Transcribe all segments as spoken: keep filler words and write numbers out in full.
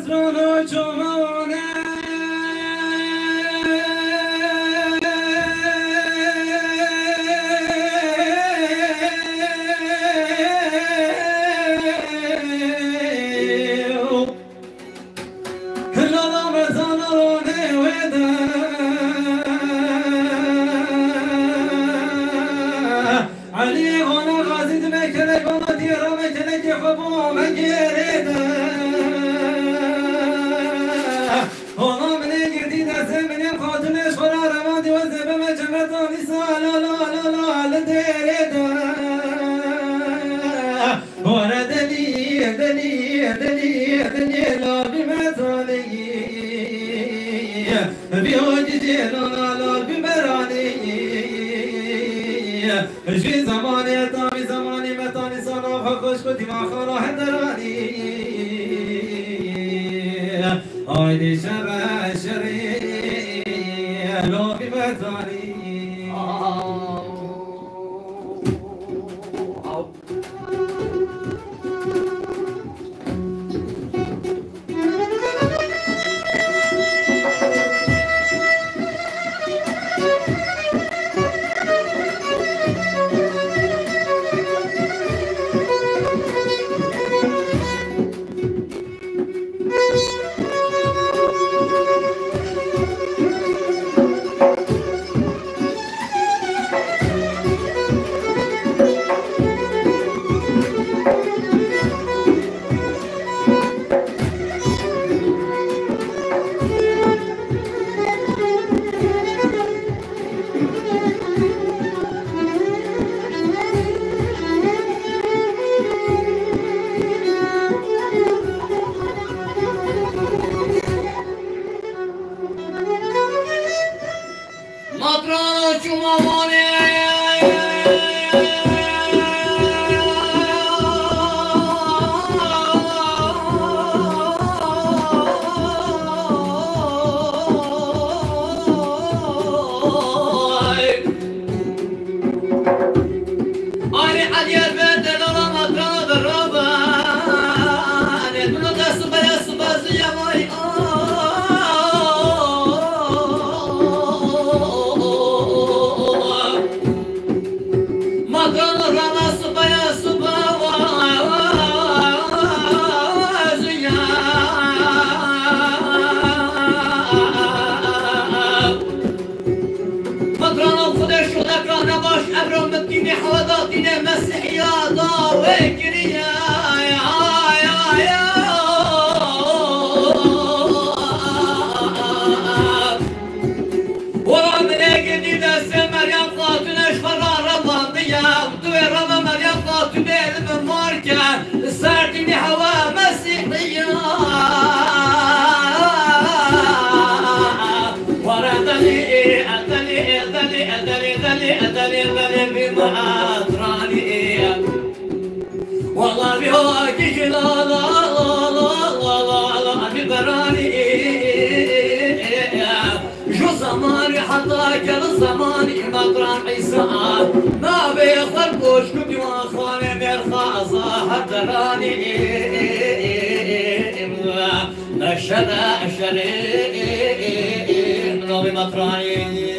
مزرعه جوانه جي زماني تامي زماني متاني صنع فخوش كتي ما خلا هدراني هايدي شرع شري لو بمتاني الشرع الشريف من أبي مطرعين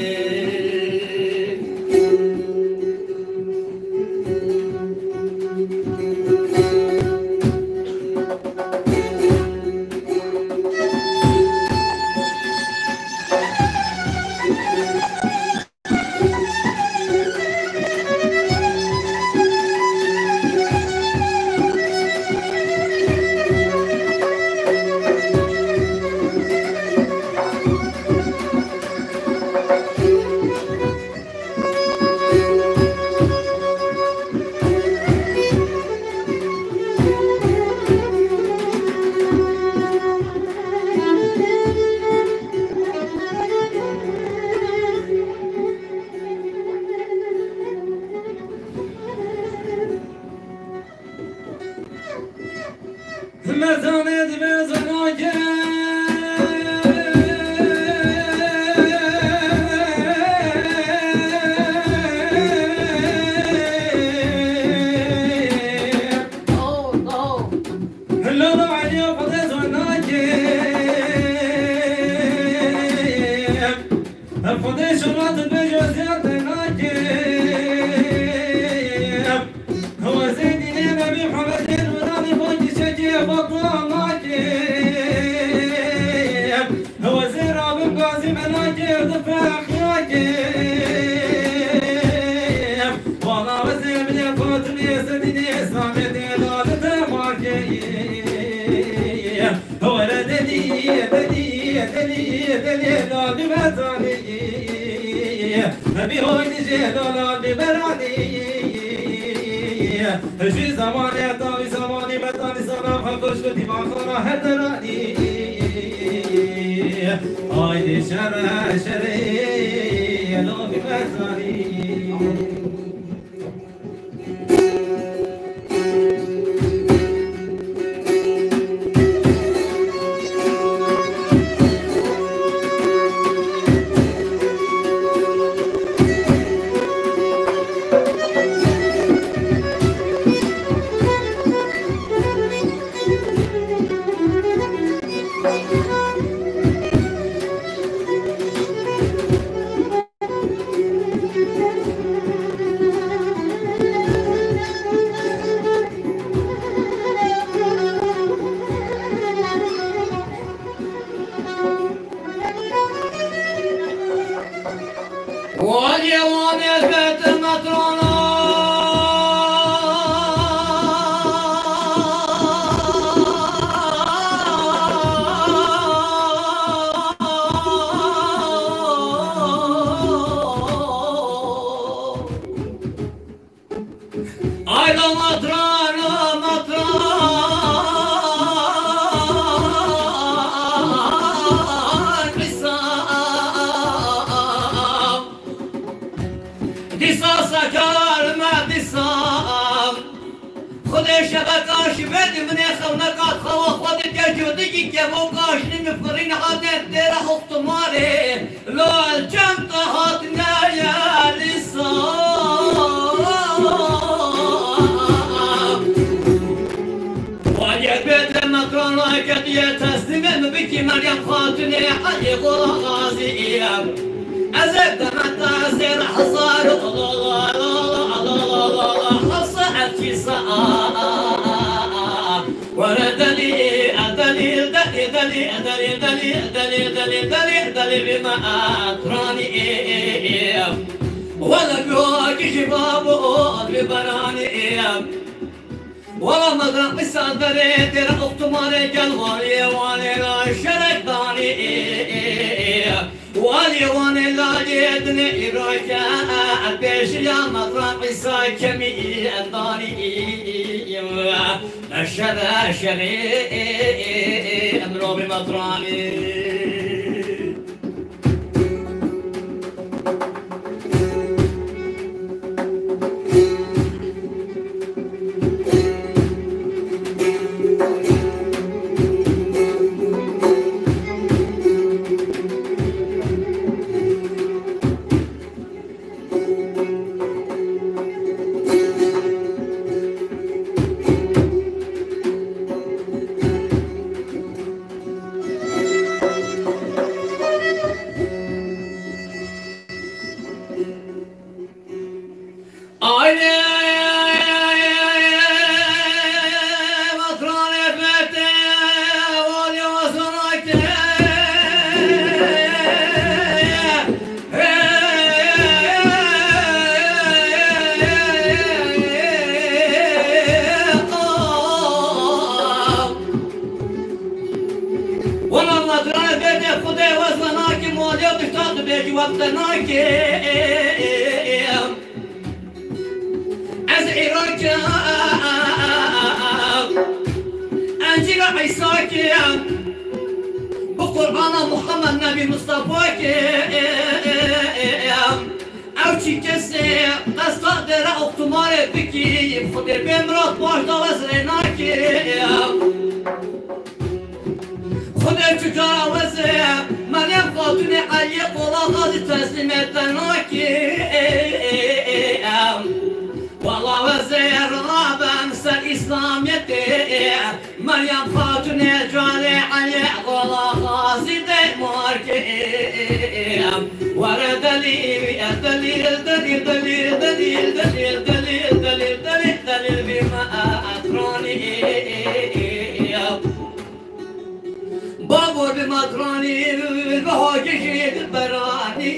همی های جلالا ببرانی هجوی زمانی اتاوی زمانی بتانی سلام خلقش کدی مخارا هدرانی آیدی شر شری لابی بزانی واليوم البيت المطرونة أيضا مطرونة مطرونة دیسا کار ما دیسام خودش بکاش بد من خونکات خوا خود جودی که مو کاش نمیفرین حادث در حکماره لال چند تا هات نیا لیسام ولی بیت مکران کدیه تسلیم بکی مریم خاتون علی غازیم أزد متازر حصار الله الله الله الله حصعت كساء وردلي أدلي دلي دلي دلي دلي دلي دلي دلي دلي بما أتراني ولا بيوك شباب ببراني ولا مدرق الصدري ترى أختماري جلوالي والي لا شرك داني والي واني لا جدني إراكا البيش يا مدرق الساكمي الداني الشرع شري أمرو بمطراني وقتناك از عراق انجيل عيساك بقرآن محمد نبي مصطفاك او چی کسی از قدر اختمار بکی خود بمرات باش دوازرناک خود تجاوزه مریم خاتون علی قولا غازی تسلیمتناک والله وزير رابن سر إسلاميت مريم خاتون جالي علي قولا غازي دمارك ورا دليل دليل دليل دليل دليل دليل دليل دليل دليل دليل بما أتراني بابور بمطراني بهاجي براني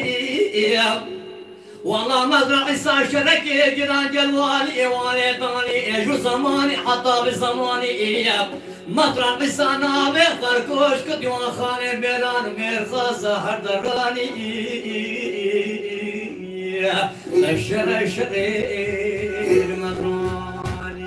والله مزرعي ساشرك جيران جلوالي والداني شو زماني حتى بزماني مطرح بسانا بيختار كوش كديوان خاني بيران ميرخاصة هردراني الشر شرير مطراني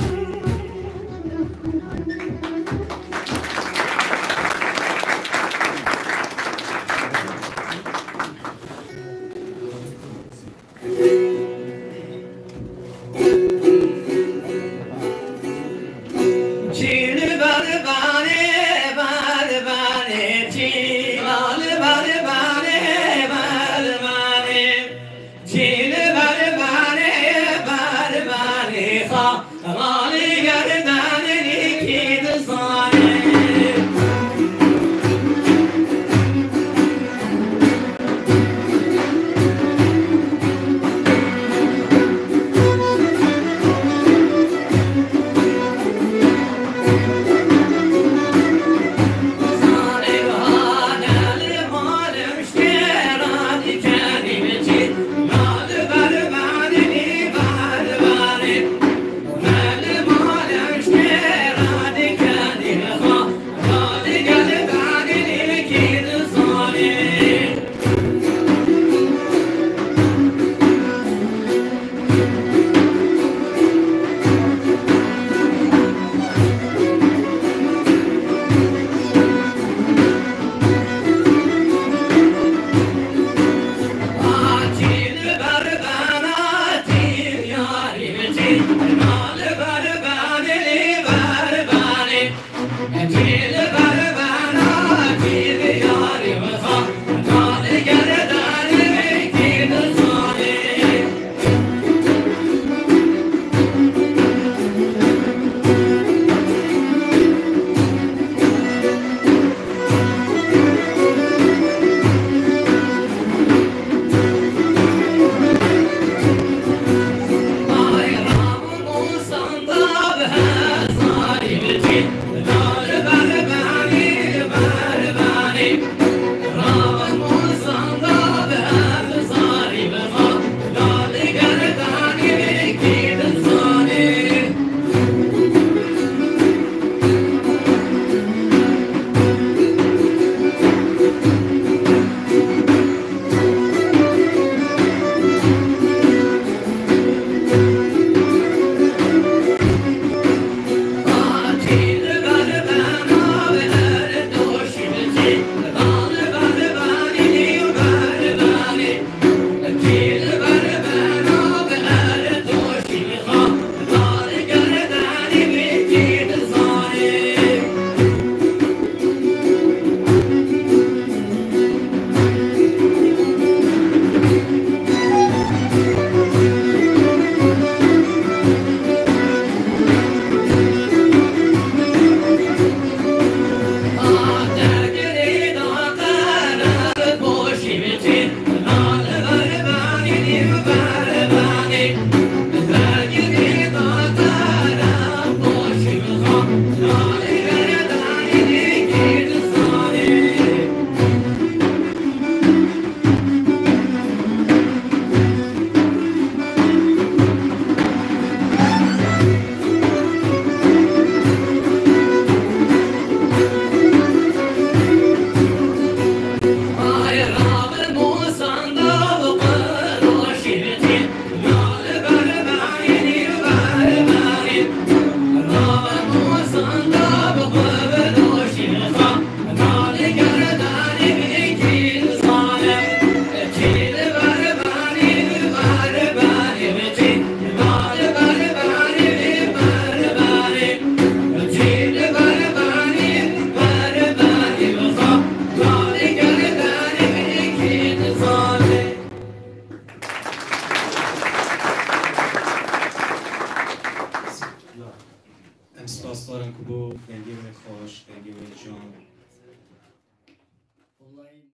سپاسگزارم که با گنگیم خوش گنگیم جان